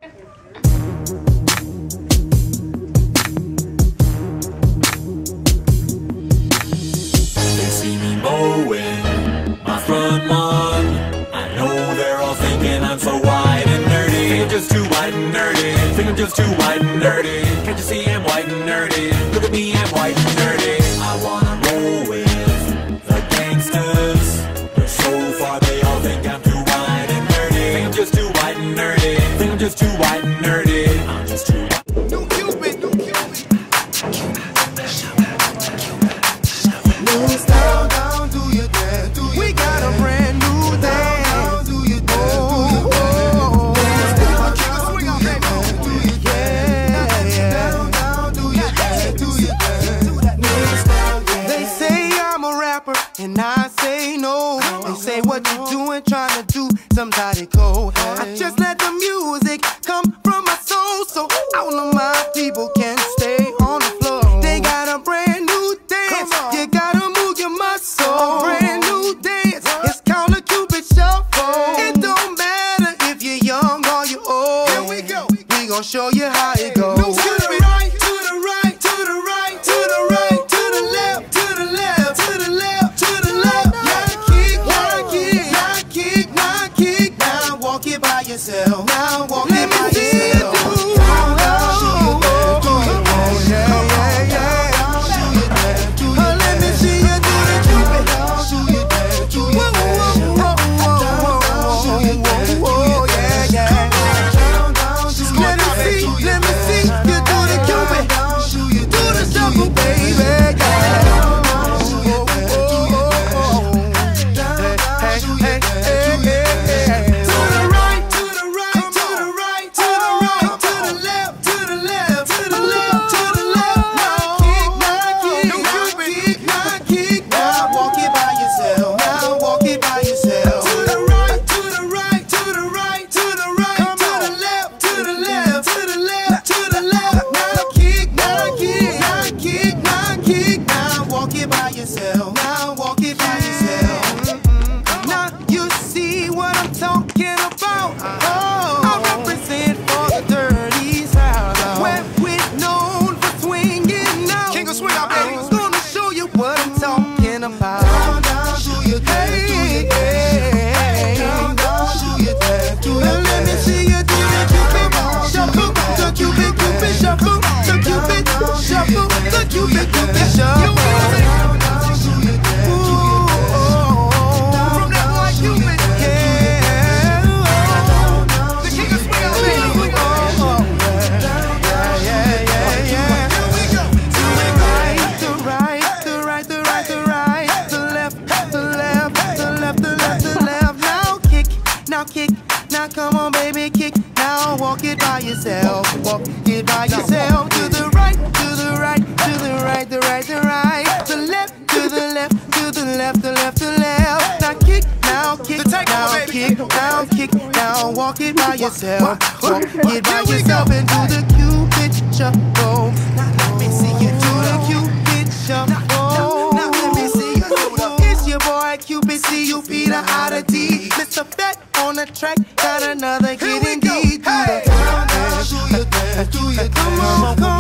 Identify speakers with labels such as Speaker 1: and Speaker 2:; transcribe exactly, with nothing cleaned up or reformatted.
Speaker 1: They see me mowing my front lawn. I know they're all thinking I'm so white and nerdy. Think I'm just too white and nerdy. Think I'm just too white and nerdy. Can't you see I'm white and nerdy? Look at me, I'm white and nerdy. I wanna roll with the gangsters, but so far they all think I'm too white and nerdy. Think I'm just too white and nerdy. Think I'm just too white and nerdy. I'm just too white.
Speaker 2: New Cupid, new Cupid.
Speaker 3: New style, down, do your dance, do your
Speaker 2: We got a brand new dance.
Speaker 3: down, do your dance,
Speaker 2: Oh, oh, oh. Swing on, baby. Yeah.
Speaker 3: down, down, do your dance, do your dance. New style, yeah.
Speaker 2: They say I'm a rapper, and I say no. They say what you doing, trying to do somebody cold. I just let the music come from my soul, so all of my people can stay on the floor. They got a brand new dance. You gotta move your muscle. A brand new dance. It's called a Cupid Shuffle. It don't matter if you're young or you're old. Here we go. We gon' show you how it goes. To the right, to the right, to the right, to the right, to the left, to the left, to the left, to the left. Now kick, now kick, now kick, now kick. Now walk it by yourself. Now walk it by yourself. Down, down, do your dance, do your dance. Yeah, yeah, yeah. Oh, let me see you do the Cupid. Whoa, whoa, whoa, whoa, whoa, whoa, yeah, yeah. Let me see, let me see you do the Cupid. Do the shuffle, baby. Yeah. Hey, hey, hey, hey, hey. To the right, to the right, to the right, to the right, to the left, to the left, to the left, to the left. Now kick, now kick, now kick, now kick. Now walk it by yourself. Now walk it by yourself. To the right, to the right, to the right, to the right, to the left, to the left, to the left, to the left. Now kick, now kick, now kick, now kick. Now walk it by yourself. Now walk it by yourself. Now you see what I'm talking about. Oh, I represent for the dirty south, where we're known for swinging out. King of swing out, baby. I'm gonna show you what I'm talking about.
Speaker 3: Down, down, do your dance, do your dance. Down, down, do your dance, do your
Speaker 2: Let me
Speaker 3: dance.
Speaker 2: see you do the Cupid Shuffle, the Cupid Cupid Shuffle, the Cupid Shuffle, the Cupid Cupid Shuffle.
Speaker 3: Down, down, do your dance, do your dance.
Speaker 2: From that boy Cupid, yeah. The king of swing out, baby. Yeah, yeah, yeah, yeah. Here we go. To the right, the right, the right, the right, the right, the left, the left, the left, the left, the left. Now kick, now kick, now come on, baby, kick. Now walk it by yourself, walk it by yourself. To the right, to the right, to the right, the right, the right, the left, to the left, to the left, the left, the left. Now kick, now kick, now kick, now kick, now walk it by yourself, walk it by yourself and do the Cupid Shuffle. Now let me see you do the Cupid Shuffle. Now let me see you do the. It's your boy Cupid, C U P the I to D. Mister Fat on the track, got another hit indeed. Do the
Speaker 3: Down, down, do your dance, do your dance.
Speaker 2: come on, come